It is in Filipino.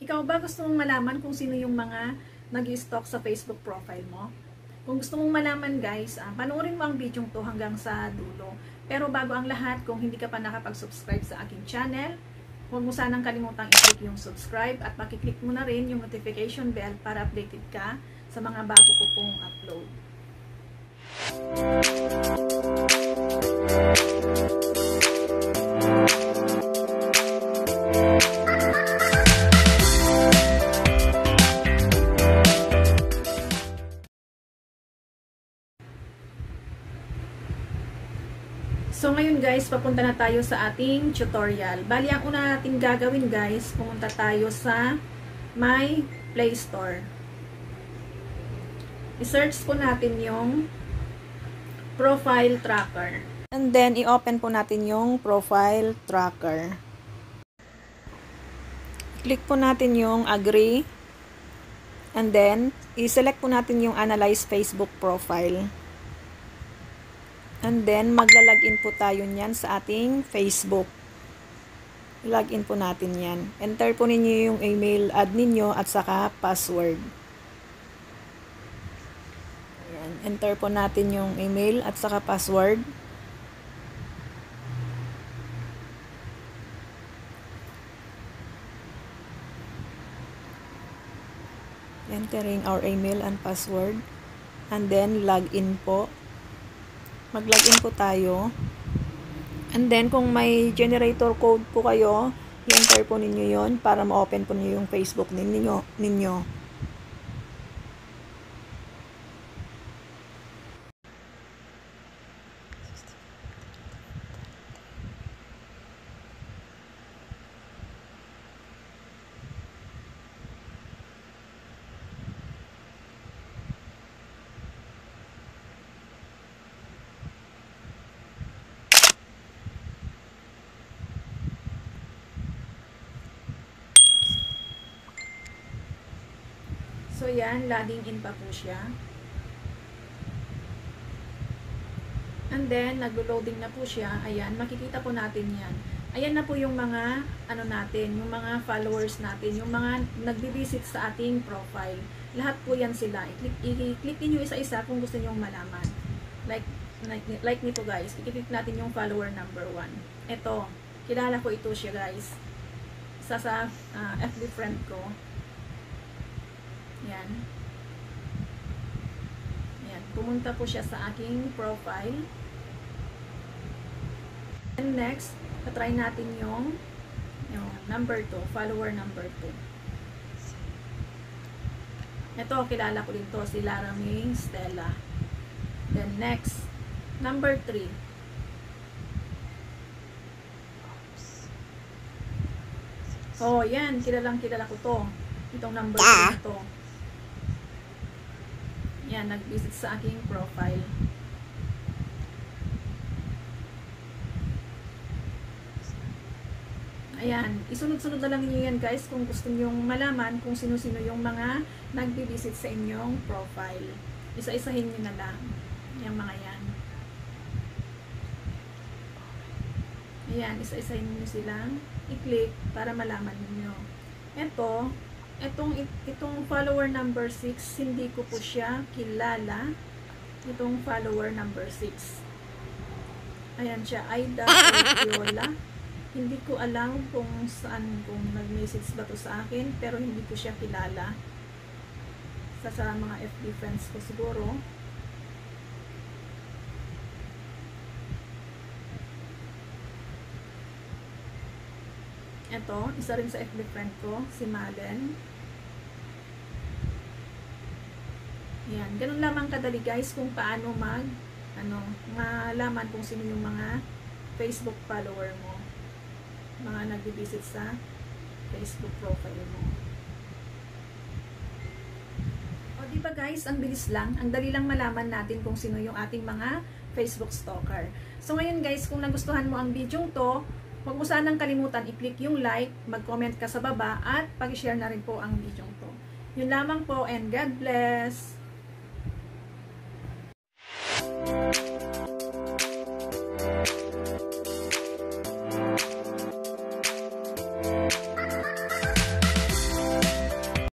Ikaw ba gusto mong malaman kung sino yung mga nag-stalk sa Facebook profile mo? Kung gusto mong malaman guys, panoorin mo ang video to hanggang sa dulo. Pero bago ang lahat, kung hindi ka pa nakapag-subscribe sa aking channel, huwag mo sanang kalimutang i-click yung subscribe at pakiclick mo na rin yung notification bell para updated ka sa mga bago ko pong upload. So ngayon guys, papunta na tayo sa ating tutorial. Bali, ang una natin gagawin guys, pumunta tayo sa My Play Store. I-search po natin yung profile tracker. And then, i-open po natin yung profile tracker. Click po natin yung agree. And then, i-select po natin yung analyze Facebook profile. And then, magla-login po tayo niyan sa ating Facebook. Login po natin yan. Enter po ninyo yung email ad ninyo at saka password. Ayan. Enter po natin yung email at saka password. Entering our email and password. And then, login po. Mag-login po tayo. And then, kung may generator code po kayo, i-enter po ninyo yon para ma-open po ninyo yung Facebook ninyo. So, yan, loading in pa po siya. And then, naglo-loading na po siya. Ayan, makikita po natin yan. Ayan na po yung mga, natin, yung mga followers natin, yung mga nagbi-visit sa ating profile. Lahat po yan sila. I-click niyo isa-isa kung gusto niyo malaman. Like nito guys, i-click natin yung follower number 1. Ito, kilala ko ito siya guys. Isa sa FB friend ko. Yan. Yan. Pumunta po siya sa aking profile. And next, try natin yung number 2, follower number 2. Ito, kilala ko din to, si Lara May Stella. Then next, number 3. Oh, yan, kilala ko to. Itong number 3 na to. Yan, nag-visit sa aking profile. Ayan, isunod-sunod na lang niyo yan guys kung gusto niyo malaman kung sino-sino yung mga nag-visit sa inyong profile. Isa-isahin niyo na lang yung mga yan. Ayan, isa-isahin niyo silang i-click para malaman niyo. Itong follower number 6, hindi ko po siya kilala. Itong follower number 6. Ayan siya, Aida Ortiola. Hindi ko alam kung saan, kung nag-message ba to sa akin, pero hindi ko siya kilala. Sa mga FB friends ko siguro. Ito, isa rin sa FB friend ko, si Malen. Yan, ganun lamang kadali guys kung paano malaman kung sino yung mga Facebook follower mo. Mga nag-visit sa Facebook profile mo. O diba guys, ang bilis lang, ang dali lang malaman natin kung sino yung ating mga Facebook stalker. So ngayon guys, kung nagustuhan mo ang video to, huwag mo sanang kalimutan i-click yung like, mag-comment ka sa baba, at pag-share na rin po ang video to. Yun lamang po, and God bless!